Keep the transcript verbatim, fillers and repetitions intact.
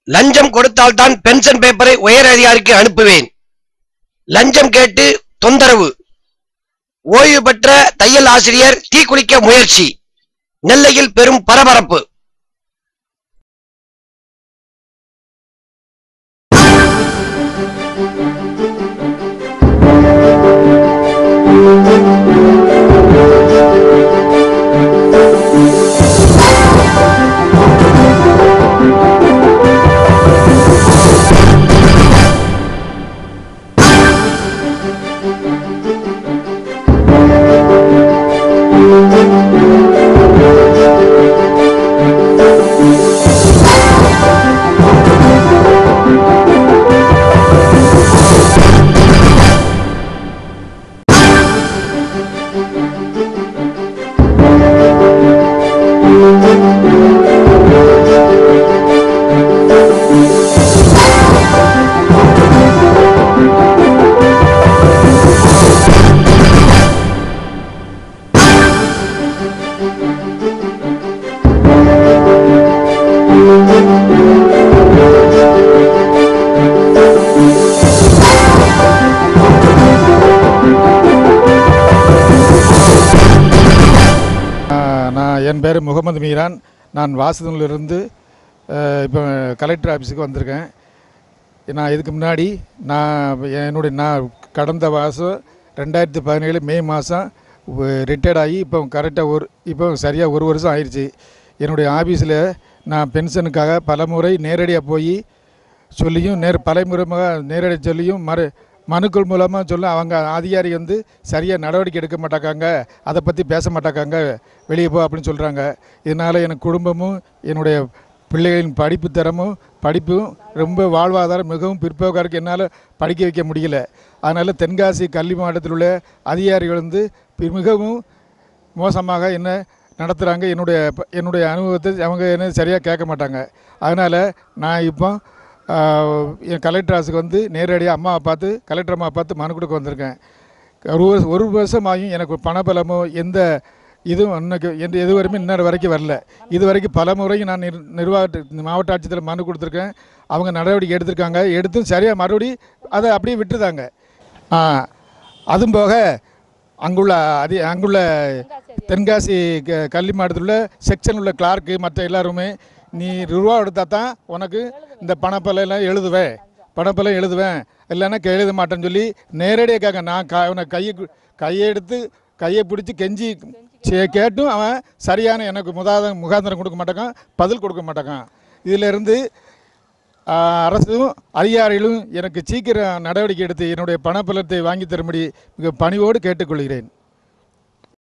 லஞ்சம் கொடுத்தால்தான் பென்ஷன் பேப்பரை உயர் அதிகாரிக்கு அனுப்புவேன். லஞ்சம் கேட்டு தொந்தரவு. ஓய்வு பெற்ற தையல் ஆசிரியர் தீக்குளிக்க முயற்சி. நெல்லையில் பெரும் பரபரப்பு. என் பேர் முகமது மீரான். நான் வாசகத்திலிருந்து இப்போ கலெக்டர் ஆஃபீஸுக்கு வந்திருக்கேன். நான் இதுக்கு முன்னாடி நான் என்னுடைய நான் கடந்த மாதம் ரெண்டாயிரத்தி பதினேழு மே மாதம் ரிட்டையர்ட் ஆகி இப்போ கரெக்டாக ஒரு இப்போ சரியாக ஒரு வருஷம் ஆயிடுச்சு. என்னுடைய ஆஃபீஸில் நான் பென்ஷனுக்காக பல முறை நேரடியாக போய் சொல்லியும் நேர் பலமுறையாக நேரடியாக சொல்லியும் மறு மனுக்கள் மூலமாக சொல்ல அவங்க அதிகாரி வந்து சரியாக நடவடிக்கை எடுக்க மாட்டாக்காங்க, அதை பற்றி பேச மாட்டாக்காங்க, வெளியே போ அப்படின்னு சொல்கிறாங்க. இதனால் எனக்கு குடும்பமும் என்னுடைய பிள்ளைகளின் படிப்பு தரமும் படிப்பும் ரொம்ப வாழ்வாதாரம் மிகவும் பிற்போக்காக இருக்குது. என்னால் படிக்க வைக்க முடியல. அதனால் தென்காசி கல்வி மாவட்டத்தில் உள்ள அதிகாரிகள் வந்து மிகவும் மோசமாக என்ன நடத்துகிறாங்க. என்னுடைய என்னுடைய அனுபவத்தை அவங்க என்ன சரியாக கேட்க மாட்டாங்க. அதனால் நான் இப்போ என் கலெக்டர் ஆஃபீஸுக்கு வந்து நேரடியாக அம்மாவை பார்த்து கலெக்டர் அம்மாவை பார்த்து மனு கொடுக்க வந்திருக்கேன். ஒரு வருஷம் ஒரு வருஷமாகியும் எனக்கு பணபலமோ எந்த இதுவும் இன்னைக்கு எந்த எது வரைக்கும் இன்னொரு வரைக்கும் வரல. இது வரைக்கும் பல முறையும் நான் நிர் நிர்வாக மாவட்ட ஆட்சியத்தில் மனு கொடுத்துருக்கேன். அவங்க நடவடிக்கை எடுத்திருக்காங்க. எடுத்தும் சரியாக மறுபடி அதை அப்படியே விட்டுருதாங்க. அதுவும் போக அங்குள்ள அதி அங்குள்ள தென்காசி க கல்வி மாவட்டத்தில் உள்ள செக்ஷன் உள்ள கிளார்க்கு மற்ற எல்லாருமே நீ ரூபா எடுத்தால் தான் உனக்கு இந்த பணப்பெல்லாம் எழுதுவேன் பணப்பெல்லாம் எழுதுவேன் இல்லைன்னா எழுத மாட்டேன்னு சொல்லி நேரடியாக கேட்க நான் க அவனை கையை கையெடுத்து கையை பிடிச்சி கெஞ்சி கேட்டும் அவன் சரியான எனக்கு முதாத முகாந்திரம் கொடுக்க மாட்டாக்கான், பதில் கொடுக்க மாட்டாக்கான். இதிலிருந்து அரசும் அதிகாரிகளும் எனக்கு சீக்கிரம் நடவடிக்கை எடுத்து என்னுடைய பணப்பலத்தை வாங்கி தரும்படி மிக பணிவோடு கேட்டுக்கொள்கிறேன்.